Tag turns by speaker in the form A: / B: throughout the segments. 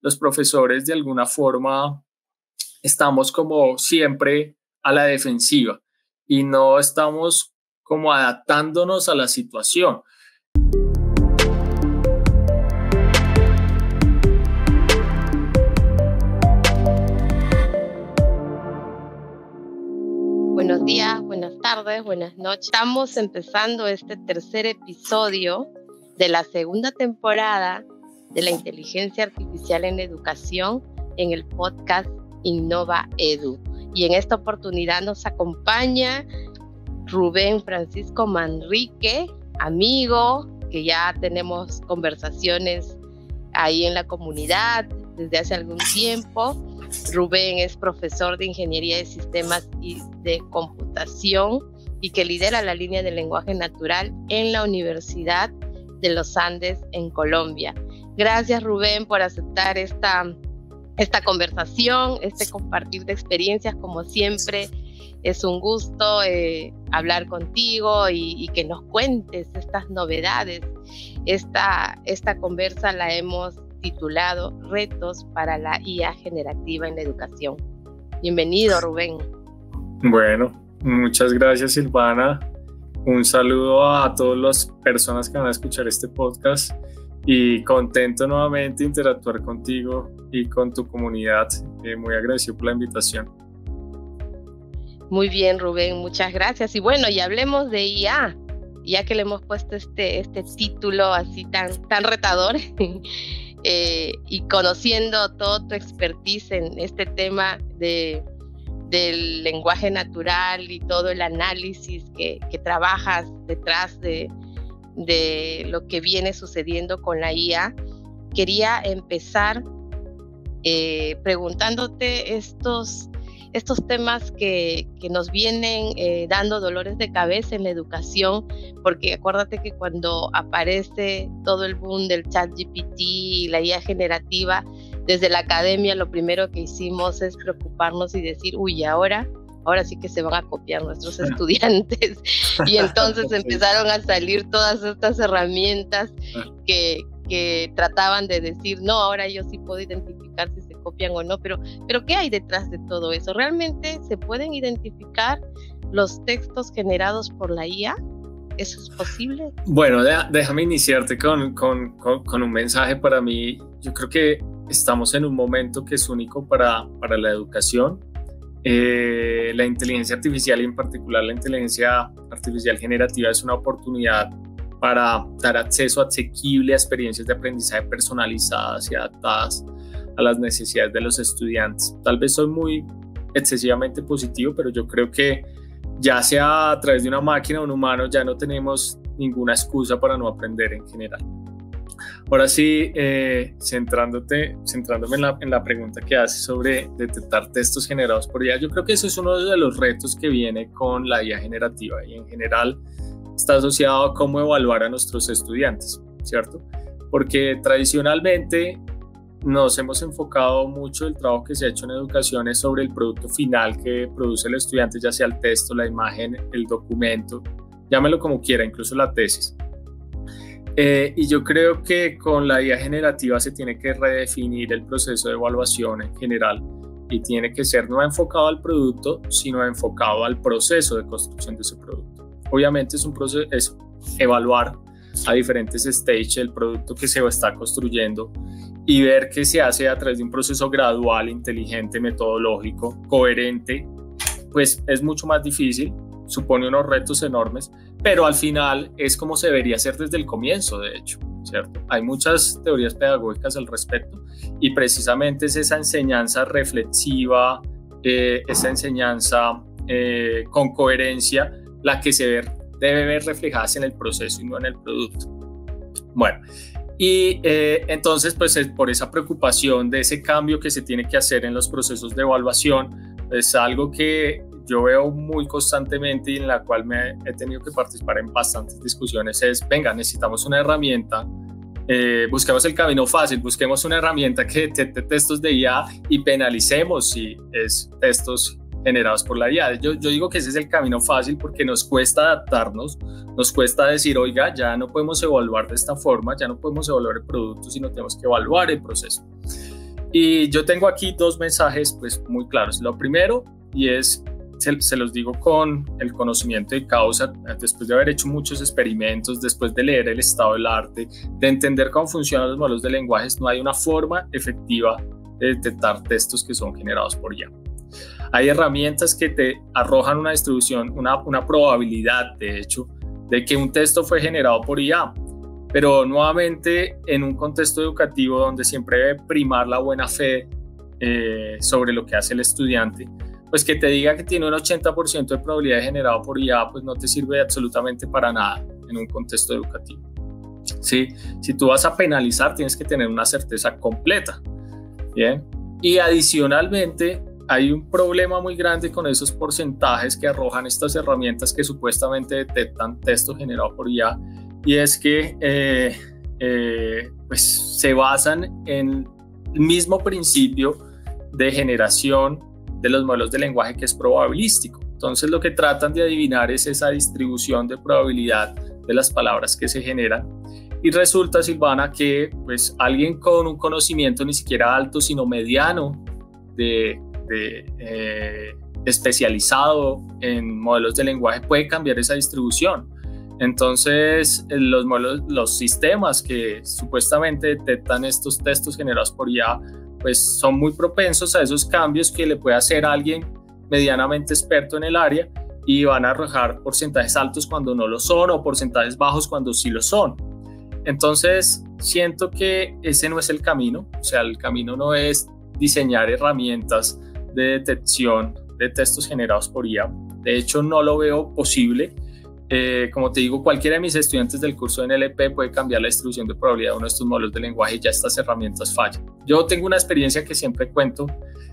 A: los profesores de alguna forma estamos como siempre a la defensiva y no estamos como adaptándonos a la situación.
B: Buenos días, buenas tardes, buenas noches. Estamos empezando este tercer episodio de la segunda temporada de la inteligencia artificial en educación en el podcast Innova Edu. Y en esta oportunidad nos acompaña Rubén Francisco Manrique, amigo, que ya tenemos conversaciones ahí en la comunidad desde hace algún tiempo. Rubén es profesor de Ingeniería de Sistemas y de Computación y que lidera la línea de lenguaje natural en la Universidad de los Andes en Colombia. Gracias, Rubén, por aceptar esta conversación, compartir de experiencias. Como siempre, es un gusto hablar contigo y que nos cuentes estas novedades. Esta conversa la hemos titulado Retos para la IA generativa en la educación. Bienvenido, Rubén.
A: Bueno, muchas gracias, Silvana. Un saludo a todas las personas que van a escuchar este podcast y contento nuevamente de interactuar contigo y con tu comunidad. Muy agradecido por la invitación.
B: Muy bien, Rubén, muchas gracias. Y bueno, y hablemos de IA, ya que le hemos puesto este título así tan retador. Y conociendo toda tu expertise en este tema del lenguaje natural y todo el análisis que trabajas detrás de lo que viene sucediendo con la IA, quería empezar preguntándote estos temas que nos vienen dando dolores de cabeza en la educación, porque acuérdate que cuando aparece todo el boom del ChatGPT y la IA generativa, desde la academia lo primero que hicimos es preocuparnos y decir, uy, ahora sí que se van a copiar nuestros estudiantes. Y entonces empezaron a salir todas estas herramientas que trataban de decir, no, ahora yo sí puedo identificar si se copian o no, pero ¿qué hay detrás de todo eso? ¿Realmente se pueden identificar los textos generados por la IA? ¿Eso es posible?
A: Bueno, déjame iniciarte con un mensaje. Para mí, yo creo que estamos en un momento que es único para la educación. La inteligencia artificial y en particular la inteligencia artificial generativa es una oportunidad para dar acceso asequible a experiencias de aprendizaje personalizadas y adaptadas a las necesidades de los estudiantes. Tal vez soy muy excesivamente positivo, pero yo creo que ya sea a través de una máquina o un humano, ya no tenemos ninguna excusa para no aprender en general. Ahora sí, centrándome en la pregunta que haces sobre detectar textos generados por IA, yo creo que ese es uno de los retos que viene con la IA generativa y en general está asociado a cómo evaluar a nuestros estudiantes, ¿cierto? Porque tradicionalmente nos hemos enfocado mucho el trabajo que se ha hecho en educación es sobre el producto final que produce el estudiante, ya sea el texto, la imagen, el documento, llámelo como quiera, incluso la tesis. Y yo creo que con la IA generativa se tiene que redefinir el proceso de evaluación en general y tiene que ser no enfocado al producto, sino enfocado al proceso de construcción de ese producto. Obviamente es un proceso, es evaluar a diferentes stages el producto que se está construyendo y ver que se hace a través de un proceso gradual, inteligente, metodológico, coherente, pues es mucho más difícil, supone unos retos enormes, pero al final es como se debería hacer desde el comienzo, de hecho, ¿cierto? Hay muchas teorías pedagógicas al respecto y precisamente es esa enseñanza reflexiva, esa enseñanza con coherencia, la que se debe ver reflejadas en el proceso y no en el producto. Bueno, y entonces pues es por esa preocupación de ese cambio que se tiene que hacer en los procesos de evaluación, es algo que yo veo muy constantemente y en la cual he tenido que participar en bastantes discusiones, es, venga, necesitamos una herramienta, busquemos el camino fácil, busquemos una herramienta que detecte textos de IA y penalicemos si es textos generados por la IA. Yo digo que ese es el camino fácil porque nos cuesta adaptarnos, nos cuesta decir, oiga, ya no podemos evaluar de esta forma, ya no podemos evaluar el producto, sino tenemos que evaluar el proceso. Y yo tengo aquí dos mensajes pues muy claros. Lo primero, y es, se los digo con el conocimiento de causa, después de haber hecho muchos experimentos, después de leer el estado del arte, de entender cómo funcionan los modelos de lenguajes, no hay una forma efectiva de detectar textos que son generados por IA. Hay herramientas que te arrojan una distribución, una probabilidad, de hecho, de que un texto fue generado por IA, pero nuevamente en un contexto educativo donde siempre debe primar la buena fe sobre lo que hace el estudiante, pues que te diga que tiene un 80% de probabilidad de generado por IA, pues no te sirve absolutamente para nada en un contexto educativo. ¿Sí? Si tú vas a penalizar, tienes que tener una certeza completa. Bien. Y adicionalmente, hay un problema muy grande con esos porcentajes que arrojan estas herramientas que supuestamente detectan texto generado por IA, y es que pues se basan en el mismo principio de generación de los modelos de lenguaje, que es probabilístico. Entonces lo que tratan de adivinar es esa distribución de probabilidad de las palabras que se generan, y resulta, Silvana, que pues alguien con un conocimiento ni siquiera alto sino mediano especializado en modelos de lenguaje puede cambiar esa distribución. Entonces los sistemas que supuestamente detectan estos textos generados por IA pues son muy propensos a esos cambios que le puede hacer a alguien medianamente experto en el área, y van a arrojar porcentajes altos cuando no lo son, o porcentajes bajos cuando sí lo son. Entonces siento que ese no es el camino. O sea, el camino no es diseñar herramientas de detección de textos generados por IA. De hecho, no lo veo posible. Como te digo, cualquiera de mis estudiantes del curso de NLP puede cambiar la distribución de probabilidad de uno de estos modelos de lenguaje, y ya estas herramientas fallan. Yo tengo una experiencia que siempre cuento.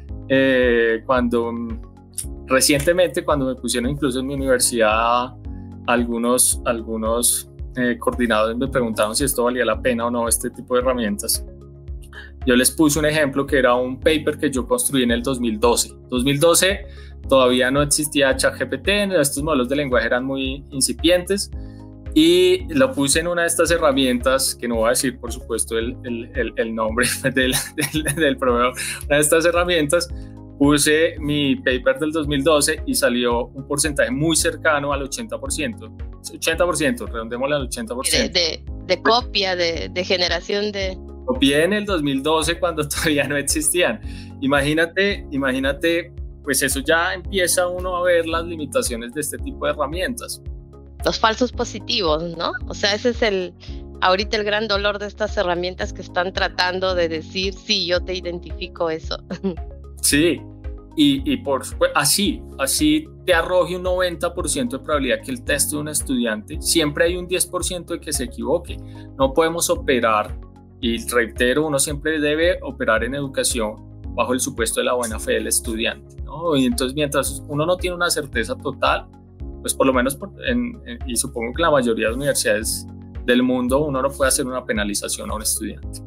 A: Recientemente, cuando me pusieron incluso en mi universidad, algunos coordinadores me preguntaron si esto valía la pena o no, este tipo de herramientas. Yo les puse un ejemplo que era un paper que yo construí en el 2012. 2012 todavía no existía ChatGPT, estos modelos de lenguaje eran muy incipientes, y lo puse en una de estas herramientas, que no voy a decir por supuesto el nombre del proveedor. Una de estas herramientas, puse mi paper del 2012 y salió un porcentaje muy cercano al 80%. 80%, redondémosle al 80%.
B: De copia, de generación de...
A: Copié en el 2012 cuando todavía no existían. Imagínate, pues eso ya empieza uno a ver las limitaciones de este tipo de herramientas.
B: Los falsos positivos, ¿no? O sea, ese es ahorita el gran dolor de estas herramientas, que están tratando de decir, sí, yo te identifico eso.
A: Sí, y por supuesto, así te arroje un 90% de probabilidad que el texto de un estudiante, siempre hay un 10% de que se equivoque. No podemos operar, y reitero, uno siempre debe operar en educación bajo el supuesto de la buena fe del estudiante, ¿no? Y entonces, mientras uno no tiene una certeza total, pues por lo menos y supongo que la mayoría de las universidades del mundo, uno no puede hacer una penalización a un estudiante.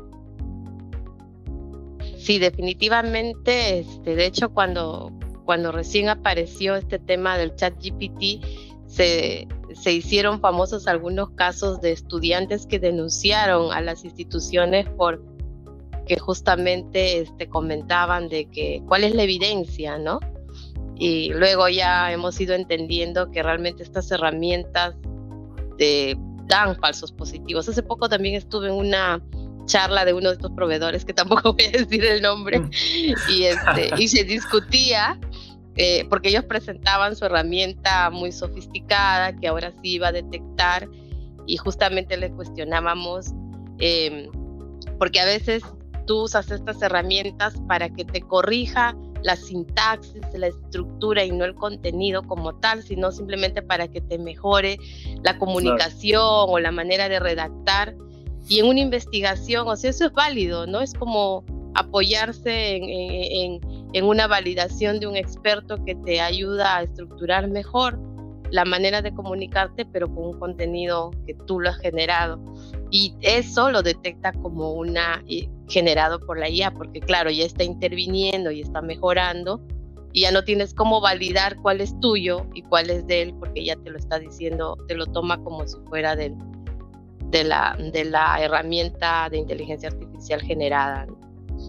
B: Sí, definitivamente. De hecho, cuando recién apareció este tema del ChatGPT, se hicieron famosos algunos casos de estudiantes que denunciaron a las instituciones porque justamente comentaban de que cuál es la evidencia, ¿no? Y luego ya hemos ido entendiendo que realmente estas herramientas dan falsos positivos. Hace poco también estuve en una charla de uno de estos proveedores, que tampoco voy a decir el nombre, y se discutía, porque ellos presentaban su herramienta muy sofisticada, que ahora sí iba a detectar, y justamente les cuestionábamos, porque a veces tú usas estas herramientas para que te corrija la sintaxis, la estructura, y no el contenido como tal, sino simplemente para que te mejore la comunicación, claro, o la manera de redactar. Y en una investigación, o sea, eso es válido, ¿no? Es como apoyarse en una validación de un experto que te ayuda a estructurar mejor la manera de comunicarte, pero con un contenido que tú lo has generado. Y eso lo detecta como generado por la IA, porque claro, ya está interviniendo y está mejorando, y ya no tienes cómo validar cuál es tuyo y cuál es de él, porque ya te lo está diciendo, te lo toma como si fuera de la herramienta de inteligencia artificial generada.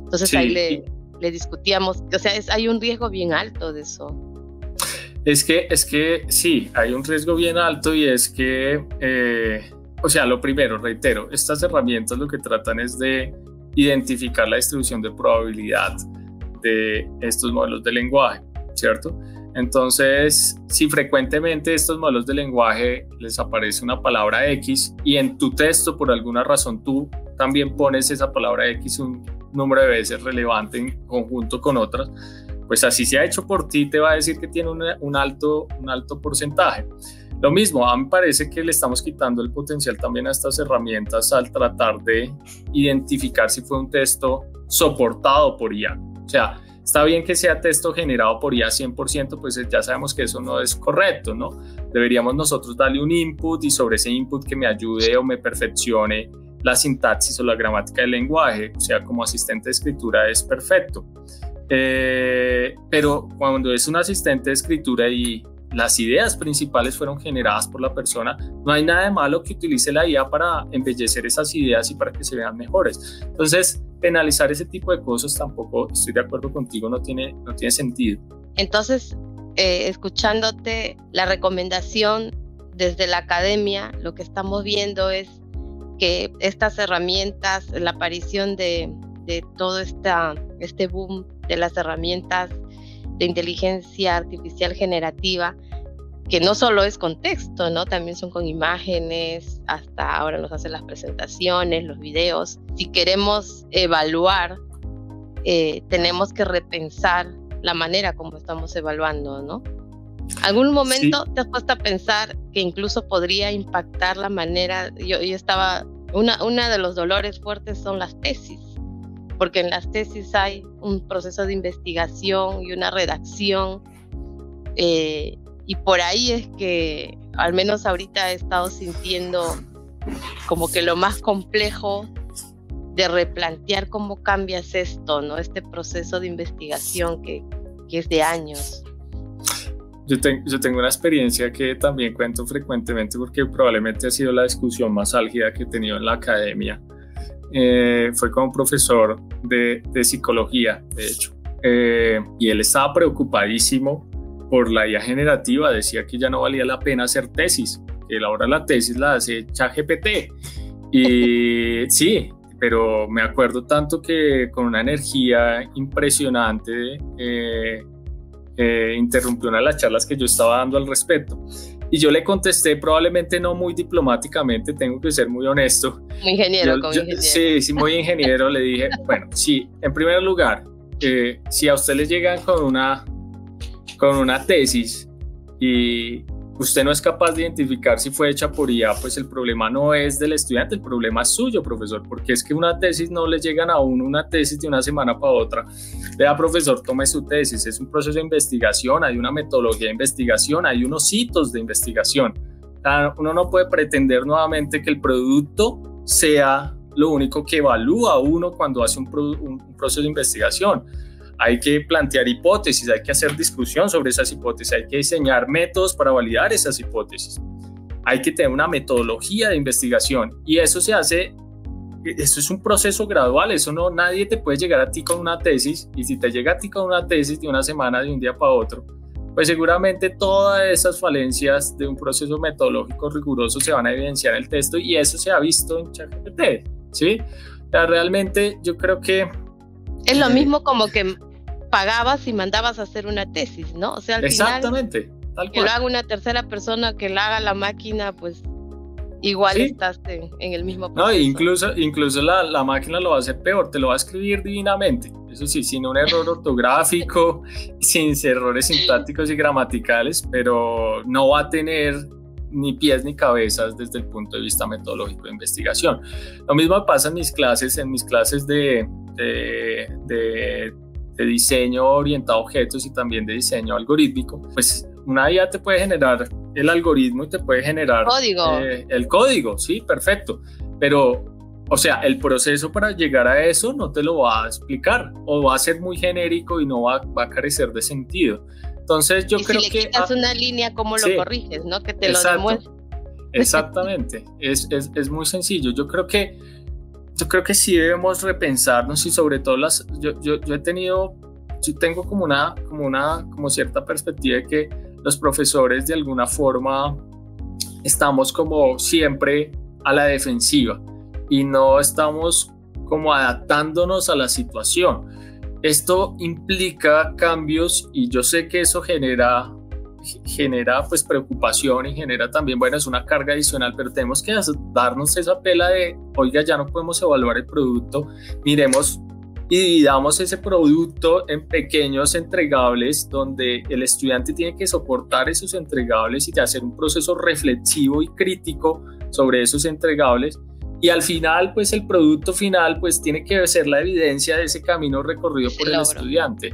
B: Entonces
A: Sí.
B: ahí le discutíamos, o sea, hay un riesgo bien alto de eso.
A: Es que sí, hay un riesgo bien alto y es que, o sea, lo primero, reitero, estas herramientas lo que tratan es de identificar la distribución de probabilidad de estos modelos de lenguaje, ¿cierto? Entonces, si frecuentemente estos modelos de lenguaje les aparece una palabra X y en tu texto por alguna razón tú también pones esa palabra X un número de veces relevante en conjunto con otras, pues así se ha hecho por ti, te va a decir que tiene un alto porcentaje. Lo mismo, a mí me parece que le estamos quitando el potencial también a estas herramientas al tratar de identificar si fue un texto soportado por IA. O sea, está bien que sea texto generado por IA 100%, pues ya sabemos que eso no es correcto, ¿no? Deberíamos nosotros darle un input y sobre ese input que me ayude o me perfeccione la sintaxis o la gramática del lenguaje. O sea, como asistente de escritura es perfecto. Pero cuando es un asistente de escritura y las ideas principales fueron generadas por la persona, no hay nada de malo que utilice la IA para embellecer esas ideas y para que se vean mejores. Entonces, penalizar ese tipo de cosas tampoco, estoy de acuerdo contigo, no tiene sentido.
B: Entonces, escuchándote, la recomendación desde la academia, lo que estamos viendo es que estas herramientas, la aparición de todo este boom de las herramientas de inteligencia artificial generativa, que no solo es con texto, ¿no? También son con imágenes, hasta ahora nos hacen las presentaciones, los videos. Si queremos evaluar, tenemos que repensar la manera como estamos evaluando, ¿no? ¿Algún momento te has puesto a pensar que incluso podría impactar la manera? Yo estaba, una de los dolores fuertes son las tesis, porque en las tesis hay un proceso de investigación y una redacción, y por ahí es que al menos ahorita he estado sintiendo como que lo más complejo de replantear cómo cambias esto, ¿no? Este proceso de investigación que es de años.
A: Yo tengo una experiencia que también cuento frecuentemente porque probablemente ha sido la discusión más álgida que he tenido en la academia. Fue con un profesor de psicología, de hecho, y él estaba preocupadísimo por la IA generativa, decía que ya no valía la pena hacer tesis, que ahora la tesis la hace ChatGPT. Y sí, pero me acuerdo tanto que con una energía impresionante interrumpió una de las charlas que yo estaba dando al respecto. Y yo le contesté, probablemente no muy diplomáticamente, tengo que ser muy honesto.
B: Muy ingeniero, ingeniero.
A: Sí, muy ingeniero. Le dije, bueno, sí, en primer lugar, si a usted le llegan con una tesis y usted no es capaz de identificar si fue hecha por IA, pues el problema no es del estudiante, el problema es suyo, profesor, porque es que una tesis no le llegan a uno, una tesis de una semana para otra. Vea, profesor, tome su tesis, es un proceso de investigación, hay una metodología de investigación, hay unos hitos de investigación. Uno no puede pretender nuevamente que el producto sea lo único que evalúa uno cuando hace un proceso de investigación. Hay que plantear hipótesis, hay que hacer discusión sobre esas hipótesis, hay que diseñar métodos para validar esas hipótesis. Hay que tener una metodología de investigación y eso se hace, eso es un proceso gradual, eso no, nadie te puede llegar a ti con una tesis, y si te llega a ti con una tesis de una semana, de un día para otro, pues seguramente todas esas falencias de un proceso metodológico riguroso se van a evidenciar en el texto y eso se ha visto en ChatGPT, ¿sí? O sea, realmente yo creo que
B: es lo mismo como que pagabas y mandabas a hacer una tesis, ¿no? O sea, al
A: exactamente,
B: final,
A: tal cual.
B: Que lo haga una tercera persona, que la haga la máquina, pues igual sí. Estás en el mismo proceso.
A: No, incluso la máquina lo va a hacer peor, te lo va a escribir divinamente, eso sí, sin un error ortográfico, sin errores sintácticos y gramaticales, pero no va a tener ni pies ni cabezas desde el punto de vista metodológico de investigación. Lo mismo pasa en mis clases de diseño orientado a objetos y también de diseño algorítmico. Pues una IA te puede generar el algoritmo y te puede generar el código, sí, perfecto, pero o sea, el proceso para llegar a eso no te lo va a explicar o va a ser muy genérico y no va a carecer de sentido. Entonces yo creo que
B: si le quitas una línea, ¿cómo lo corriges? ¿No? Que te lo demuestre.
A: Exactamente, es muy sencillo. Yo creo que yo creo que sí debemos repensarnos y sobre todo yo tengo como cierta perspectiva de que los profesores de alguna forma estamos como siempre a la defensiva y no estamos como adaptándonos a la situación. Esto implica cambios y yo sé que eso genera pues preocupación y genera también, bueno, es una carga adicional, pero tenemos que darnos esa pela de, oiga, ya no podemos evaluar el producto, miremos y dividamos ese producto en pequeños entregables donde el estudiante tiene que soportar esos entregables y hacer un proceso reflexivo y crítico sobre esos entregables. Y al final, pues el producto final, pues tiene que ser la evidencia de ese camino recorrido por el estudiante.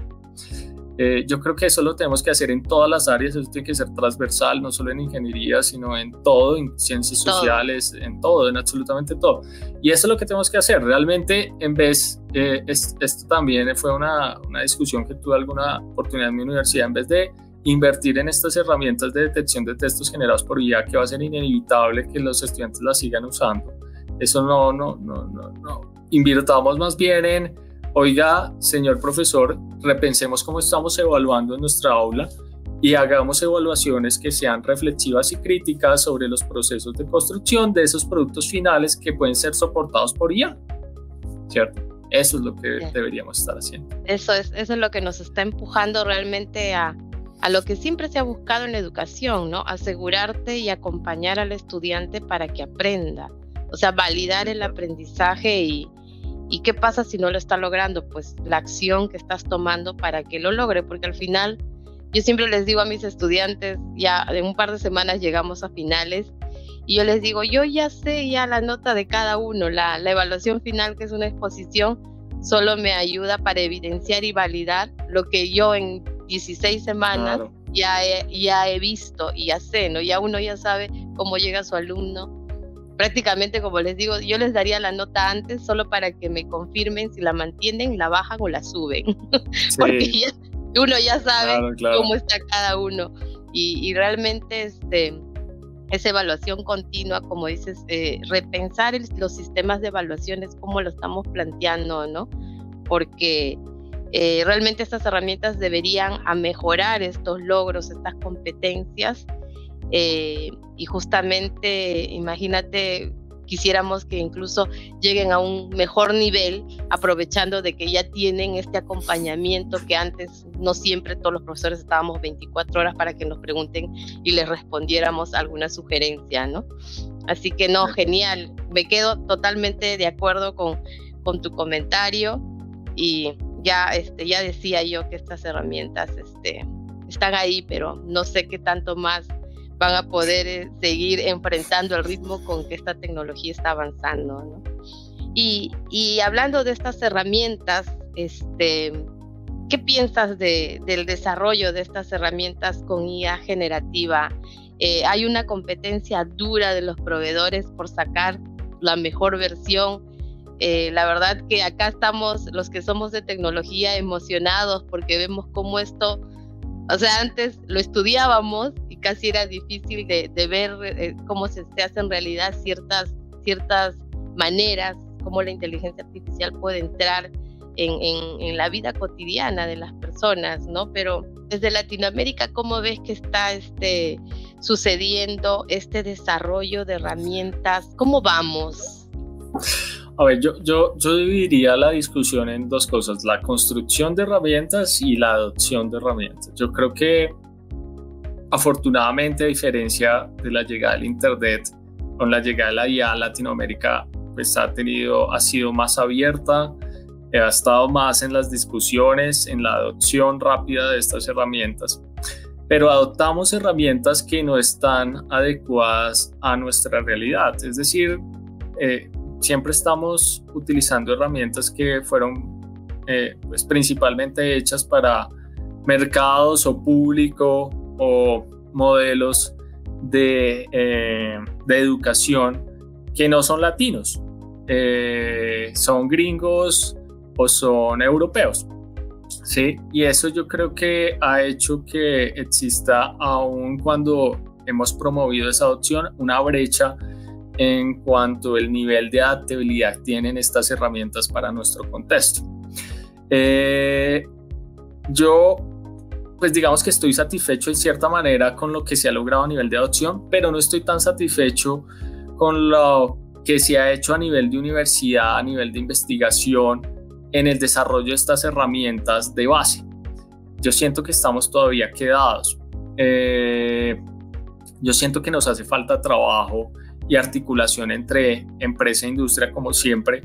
A: Yo creo que eso lo tenemos que hacer en todas las áreas, eso tiene que ser transversal, no solo en ingeniería, sino en todo, en ciencias sociales, en todo, en absolutamente todo. Y eso es lo que tenemos que hacer. Realmente, en vez, esto también fue una discusión que tuve alguna oportunidad en mi universidad, en vez de invertir en estas herramientas de detección de textos generados por IA, que va a ser inevitable que los estudiantes las sigan usando. Eso no. Invirtamos más bien en, oiga, señor profesor, repensemos cómo estamos evaluando en nuestra aula y hagamos evaluaciones que sean reflexivas y críticas sobre los procesos de construcción de esos productos finales que pueden ser soportados por IA, ¿cierto? Eso es lo que deberíamos estar haciendo.
B: Eso es lo que nos está empujando realmente a lo que siempre se ha buscado en la educación, ¿no? Asegurarte y acompañar al estudiante para que aprenda. O sea, validar el aprendizaje y qué pasa si no lo está logrando, pues la acción que estás tomando para que lo logre, porque al final yo siempre les digo a mis estudiantes, ya en un par de semanas llegamos a finales y yo les digo, yo ya sé ya la nota de cada uno, la evaluación final, que es una exposición, solo me ayuda para evidenciar y validar lo que yo en 16 semanas ya he visto y ya sé, ¿no? Ya uno ya sabe cómo llega su alumno. Prácticamente, como les digo, yo les daría la nota antes solo para que me confirmen si la mantienen, la bajan o la suben. Sí. Porque uno ya sabe cómo está cada uno. Y realmente esa evaluación continua, como dices, repensar los sistemas de evaluaciones, cómo lo estamos planteando, ¿no? Porque realmente estas herramientas deberían mejorar estos logros, estas competencias. Y justamente, imagínate, quisiéramos que incluso lleguen a un mejor nivel, aprovechando de que ya tienen este acompañamiento que antes no siempre todos los profesores estábamos 24 horas para que nos pregunten y les respondiéramos alguna sugerencia, ¿no? Así que no, genial, me quedo totalmente de acuerdo con tu comentario y ya decía yo que estas herramientas están ahí, pero no sé qué tanto más van a poder seguir enfrentando el ritmo con que esta tecnología está avanzando, ¿no? Y hablando de estas herramientas, ¿qué piensas del desarrollo de estas herramientas con IA generativa? Hay una competencia dura de los proveedores por sacar la mejor versión. La verdad que acá estamos los que somos de tecnología emocionados porque vemos cómo esto, o sea, antes lo estudiábamos y casi era difícil de ver cómo se hacen realidad ciertas maneras, cómo la inteligencia artificial puede entrar en la vida cotidiana de las personas, ¿no? Pero desde Latinoamérica, ¿cómo ves que está sucediendo este desarrollo de herramientas? ¿Cómo vamos?
A: A ver, yo dividiría la discusión en dos cosas, la construcción de herramientas y la adopción de herramientas. Yo creo que afortunadamente, a diferencia de la llegada del Internet, con la llegada de la IA, Latinoamérica pues ha sido más abierta, ha estado más en las discusiones, en la adopción rápida de estas herramientas, pero adoptamos herramientas que no están adecuadas a nuestra realidad, es decir, siempre estamos utilizando herramientas que fueron pues principalmente hechas para mercados o público o modelos de educación que no son latinos, son gringos o son europeos, ¿sí? Y eso yo creo que ha hecho que exista, aun cuando hemos promovido esa adopción, una brecha en cuanto al nivel de adaptabilidad que tienen estas herramientas para nuestro contexto. Yo, pues digamos que estoy satisfecho en cierta manera con lo que se ha logrado a nivel de adopción, pero no estoy tan satisfecho con lo que se ha hecho a nivel de universidad, a nivel de investigación, en el desarrollo de estas herramientas de base. Yo siento que estamos todavía quedados. Yo siento que nos hace falta trabajo y articulación entre empresa e industria, como siempre,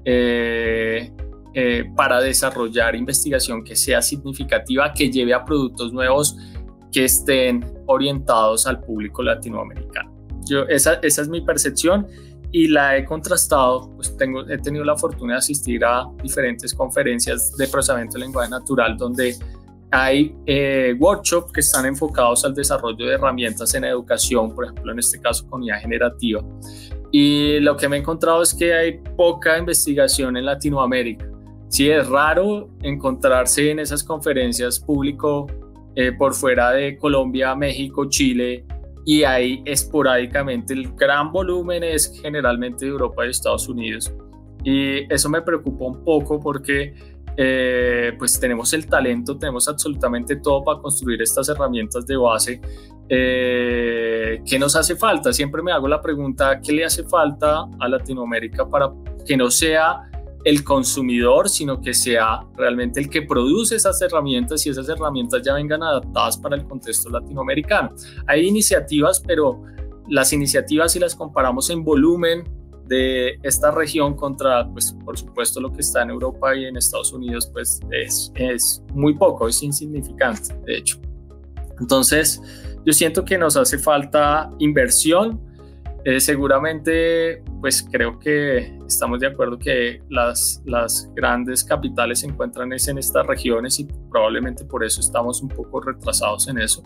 A: para desarrollar investigación que sea significativa, que lleve a productos nuevos que estén orientados al público latinoamericano. Esa es mi percepción y la he contrastado, pues he tenido la fortuna de asistir a diferentes conferencias de procesamiento de lenguaje natural donde hay workshops que están enfocados al desarrollo de herramientas en educación, por ejemplo en este caso con IA generativa, y lo que me he encontrado es que hay poca investigación en Latinoamérica. Sí, es raro encontrarse en esas conferencias público por fuera de Colombia, México, Chile, y ahí esporádicamente el gran volumen es generalmente de Europa y Estados Unidos, y eso me preocupa un poco porque pues tenemos el talento, tenemos absolutamente todo para construir estas herramientas de base. ¿Qué nos hace falta? Siempre me hago la pregunta, ¿qué le hace falta a Latinoamérica para que no sea el consumidor, sino que sea realmente el que produce esas herramientas y esas herramientas ya vengan adaptadas para el contexto latinoamericano? Hay iniciativas, pero las iniciativas, si las comparamos en volumen de esta región contra, pues por supuesto, lo que está en Europa y en Estados Unidos, pues es muy poco, es insignificante, de hecho. Entonces, yo siento que nos hace falta inversión. Seguramente, pues creo que estamos de acuerdo que las grandes capitales se encuentran en estas regiones y probablemente por eso estamos un poco retrasados en eso.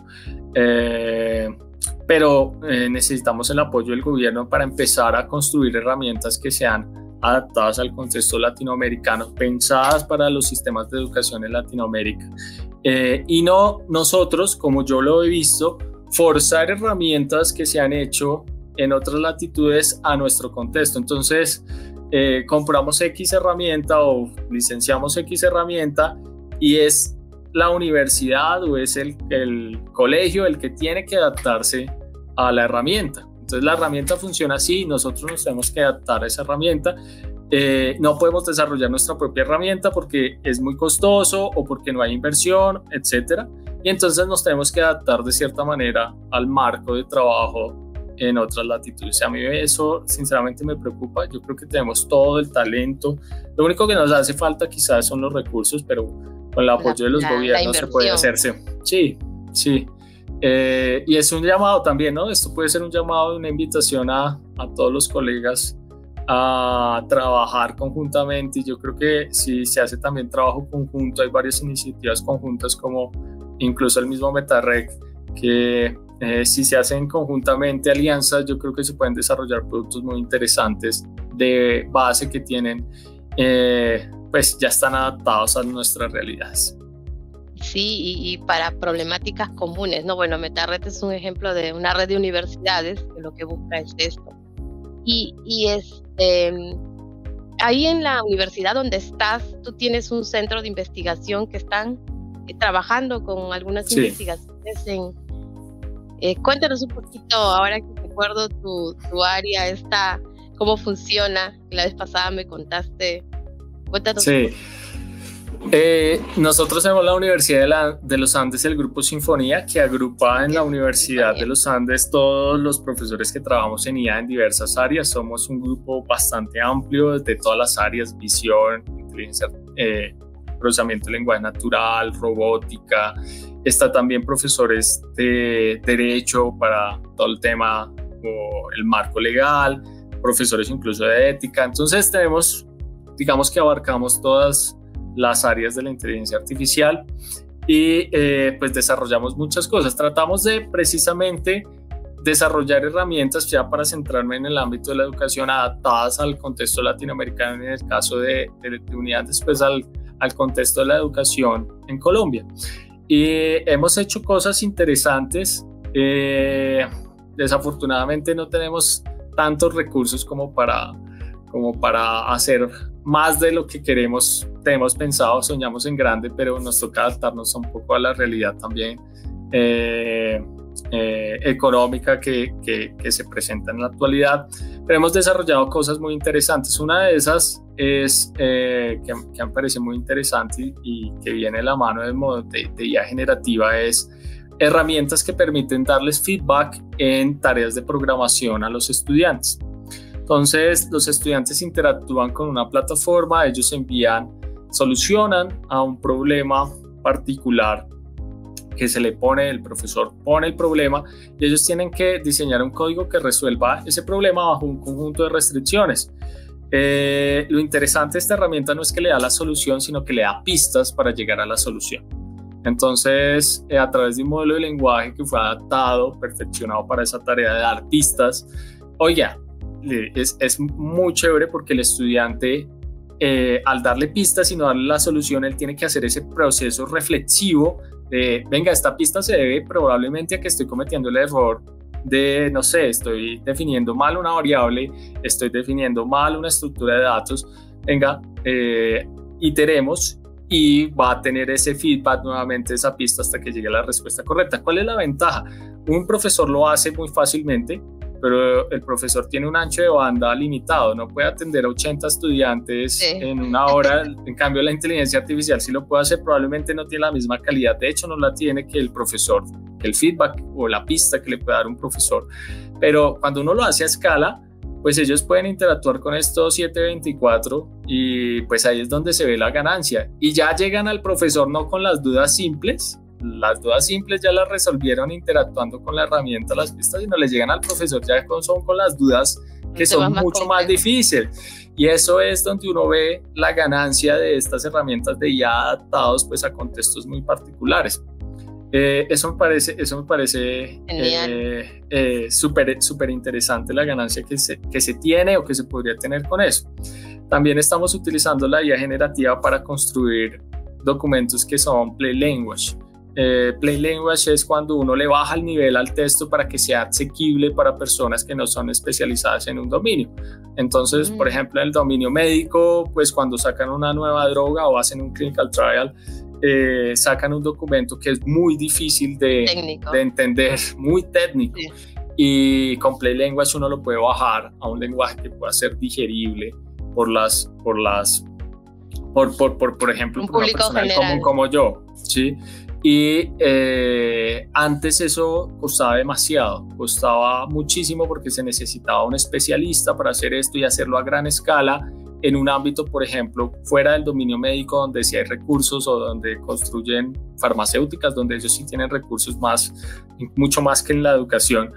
A: Pero necesitamos el apoyo del gobierno para empezar a construir herramientas que sean adaptadas al contexto latinoamericano, pensadas para los sistemas de educación en Latinoamérica. Y no nosotros, como yo lo he visto, forzar herramientas que se han hecho en otras latitudes a nuestro contexto. Entonces, compramos X herramienta o licenciamos X herramienta y es la universidad o es el colegio el que tiene que adaptarse a la herramienta. Entonces, la herramienta funciona así, nosotros nos tenemos que adaptar a esa herramienta. No podemos desarrollar nuestra propia herramienta porque es muy costoso o porque no hay inversión, etcétera. Y entonces nos tenemos que adaptar de cierta manera al marco de trabajo en otras latitudes. A mí eso sinceramente me preocupa. Yo creo que tenemos todo el talento. Lo único que nos hace falta quizás son los recursos, pero con el apoyo de los gobiernos se puede hacerse. Sí, sí. Y es un llamado también, ¿no? Esto puede ser un llamado, una invitación a todos los colegas a trabajar conjuntamente, y yo creo que si se hace también trabajo conjunto, hay varias iniciativas conjuntas como incluso el mismo Metarrec, que si se hacen conjuntamente alianzas, yo creo que se pueden desarrollar productos muy interesantes de base que tienen, pues ya están adaptados a nuestras realidades.
B: Sí, y para problemáticas comunes, ¿no? Bueno, Metarred es un ejemplo de una red de universidades que lo que busca es esto. Ahí en la universidad donde estás, tú tienes un centro de investigación que están trabajando con algunas investigaciones cuéntanos un poquito, ahora que recuerdo tu área, cómo funciona. La vez pasada me contaste. Cuéntanos.
A: Sí. Nosotros tenemos la Universidad de los Andes, el Grupo Sinfonía, que agrupa en la Universidad de los Andes todos los profesores que trabajamos en IA en diversas áreas. Somos un grupo bastante amplio de todas las áreas: visión, inteligencia, procesamiento de lenguaje natural, robótica. Está también profesores de derecho para todo el tema o el marco legal, profesores incluso de ética. Entonces digamos que abarcamos todas las áreas de la inteligencia artificial y pues desarrollamos muchas cosas. Tratamos de precisamente desarrollar herramientas, ya para centrarme en el ámbito de la educación, adaptadas al contexto latinoamericano, en el caso de unidad, después al contexto de la educación en Colombia. Y hemos hecho cosas interesantes. Desafortunadamente no tenemos tantos recursos como para hacer más de lo que tenemos pensado. Soñamos en grande, pero nos toca adaptarnos un poco a la realidad también económica que se presenta en la actualidad. Pero hemos desarrollado cosas muy interesantes. Una de esas es que me parece muy interesante y que viene de la mano de IA generativa, es herramientas que permiten darles feedback en tareas de programación a los estudiantes. Entonces, los estudiantes interactúan con una plataforma, ellos solucionan a un problema particular que se le pone, el profesor pone el problema y ellos tienen que diseñar un código que resuelva ese problema bajo un conjunto de restricciones. Lo interesante de esta herramienta no es que le da la solución, sino que le da pistas para llegar a la solución. Entonces, a través de un modelo de lenguaje que fue adaptado, perfeccionado para esa tarea de dar pistas, oiga, es muy chévere porque el estudiante, al darle pistas y no darle la solución, él tiene que hacer ese proceso reflexivo de, venga, esta pista se debe probablemente a que estoy cometiendo el error de, no sé, estoy definiendo mal una variable, estoy definiendo mal una estructura de datos, venga, iteremos y va a tener ese feedback nuevamente, esa pista hasta que llegue a la respuesta correcta. ¿Cuál es la ventaja? Un profesor lo hace muy fácilmente, pero el profesor tiene un ancho de banda limitado, no puede atender a 80 estudiantes en una hora. En cambio, la inteligencia artificial sí lo puede hacer, probablemente no tiene la misma calidad, de hecho no la tiene que el profesor, que el feedback o la pista que le puede dar un profesor, pero cuando uno lo hace a escala, pues ellos pueden interactuar con estos 724 y pues ahí es donde se ve la ganancia, y ya llegan al profesor no con las dudas simples ya las resolvieron interactuando con la herramienta, las pistas, y no les llegan al profesor ya son con las dudas que son mucho más difíciles, y eso es donde uno ve la ganancia de estas herramientas de IA adaptados pues a contextos muy particulares. Eso me parece súper interesante, la ganancia que se tiene o que se podría tener con eso. También estamos utilizando la IA generativa para construir documentos que son plain language. Plain language es cuando uno le baja el nivel al texto para que sea asequible para personas que no son especializadas en un dominio. Entonces, por ejemplo, en el dominio médico, pues cuando sacan una nueva droga o hacen un clinical trial, sacan un documento que es muy difícil de entender, muy técnico. Sí. Y con Plain Language uno lo puede bajar a un lenguaje que pueda ser digerible por ejemplo,
B: un
A: por una persona común como yo, ¿sí? Y antes eso costaba muchísimo porque se necesitaba un especialista para hacer esto y hacerlo a gran escala en un ámbito, por ejemplo, fuera del dominio médico, donde sí hay recursos, o donde construyen farmacéuticas, donde ellos sí tienen recursos mucho más que en la educación.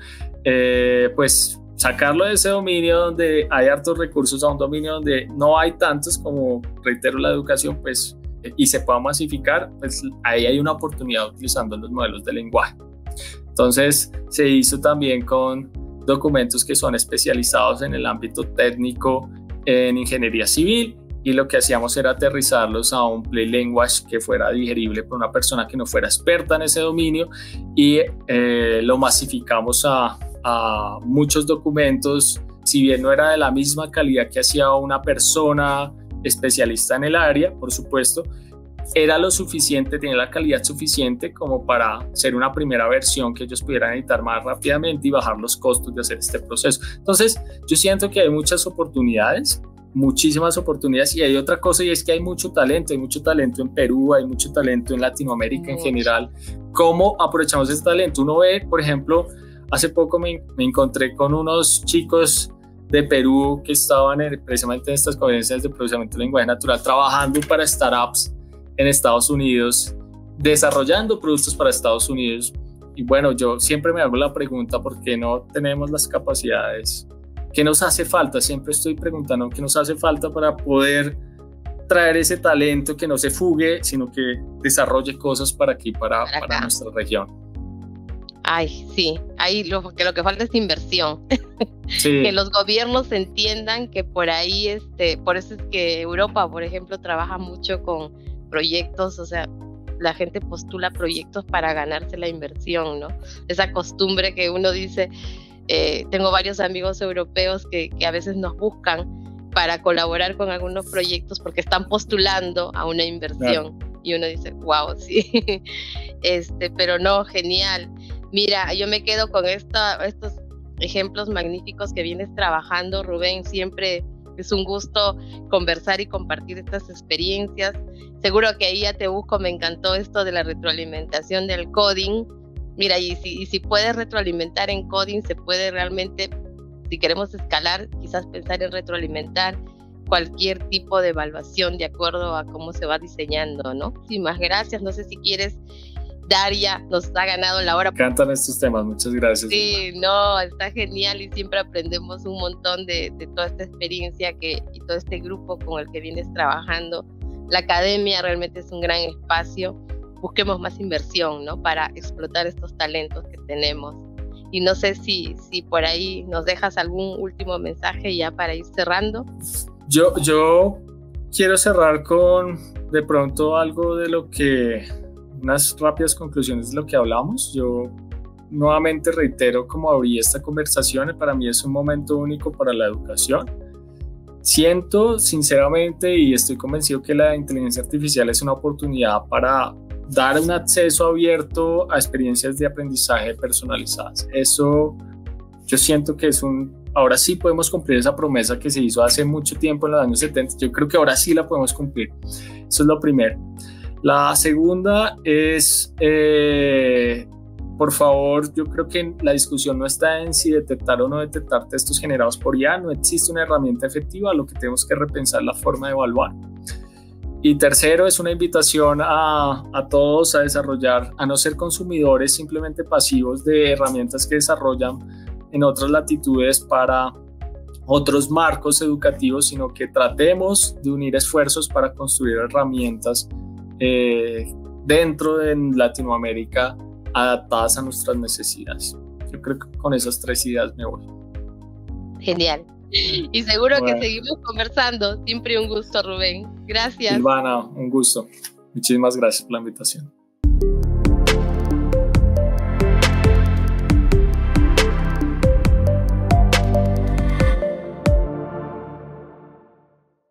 A: Pues sacarlo de ese dominio donde hay hartos recursos a un dominio donde no hay tantos, como reitero la educación, pues, y se pueda masificar, pues ahí hay una oportunidad utilizando los modelos de lenguaje. Entonces se hizo también con documentos que son especializados en el ámbito técnico, en ingeniería civil, y lo que hacíamos era aterrizarlos a un plain language que fuera digerible por una persona que no fuera experta en ese dominio, y lo masificamos a muchos documentos. Si bien no era de la misma calidad que hacía una persona especialista en el área, por supuesto, era lo suficiente, tenía la calidad suficiente como para ser una primera versión que ellos pudieran editar más rápidamente y bajar los costos de hacer este proceso. Entonces, yo siento que hay muchas oportunidades, muchísimas oportunidades, y hay otra cosa, y es que hay mucho talento en Perú, hay mucho talento en Latinoamérica en general. ¿Cómo aprovechamos ese talento? Uno ve, por ejemplo, hace poco me encontré con unos chicos de Perú que estaban precisamente en estas conferencias de procesamiento de lenguaje natural trabajando para startups en Estados Unidos, desarrollando productos para Estados Unidos. Y bueno, yo siempre me hago la pregunta, ¿por qué no tenemos las capacidades? ¿Qué nos hace falta? Siempre estoy preguntando qué nos hace falta para poder traer ese talento, que no se fugue, sino que desarrolle cosas para aquí, para nuestra región.
B: Ay, sí, ahí lo que falta es inversión. Sí. Que los gobiernos entiendan que por ahí, por eso es que Europa, por ejemplo, trabaja mucho con proyectos, o sea, la gente postula proyectos para ganarse la inversión, ¿no? Esa costumbre que uno dice, Tengo varios amigos europeos que a veces nos buscan para colaborar con algunos proyectos porque están postulando a una inversión. Claro. Y uno dice, wow, sí. Pero no, genial. Mira, yo me quedo con estos ejemplos magníficos que vienes trabajando, Rubén. Siempre es un gusto conversar y compartir estas experiencias. Seguro que ahí ya te busco, me encantó esto de la retroalimentación del coding. Mira, y si puedes retroalimentar en coding, se puede realmente, si queremos escalar, quizás pensar en retroalimentar cualquier tipo de evaluación de acuerdo a cómo se va diseñando, ¿no? Muchísimas gracias. No sé si quieres, Daria, nos ha ganado la hora.
A: Me encantan estos temas, muchas gracias.
B: Sí, no, está genial y siempre aprendemos un montón de toda esta experiencia y todo este grupo con el que vienes trabajando. La academia realmente es un gran espacio. Busquemos más inversión, ¿no? Para explotar estos talentos que tenemos. Y no sé si por ahí nos dejas algún último mensaje ya para ir cerrando.
A: Yo quiero cerrar con de pronto algo de lo que, unas rápidas conclusiones de lo que hablamos. Yo nuevamente reitero cómo abrí esta conversación, para mí es un momento único para la educación. Siento sinceramente y estoy convencido que la inteligencia artificial es una oportunidad para dar un acceso abierto a experiencias de aprendizaje personalizadas. Eso yo siento que ahora sí podemos cumplir esa promesa que se hizo hace mucho tiempo en los años 70. Yo creo que ahora sí la podemos cumplir. Eso es lo primero. La segunda es, por favor, yo creo que la discusión no está en si detectar o no detectar textos generados por IA. No existe una herramienta efectiva, lo que tenemos que repensar la forma de evaluar. Y tercero, es una invitación a todos a desarrollar, a no ser consumidores simplemente pasivos de herramientas que desarrollan en otras latitudes para otros marcos educativos, sino que tratemos de unir esfuerzos para construir herramientas dentro de Latinoamérica adaptadas a nuestras necesidades. Yo creo que con esas 3 ideas me voy.
B: Genial. Y seguro que seguimos conversando. Siempre un gusto, Rubén. Gracias.
A: Silvana, un gusto. Muchísimas gracias por la invitación.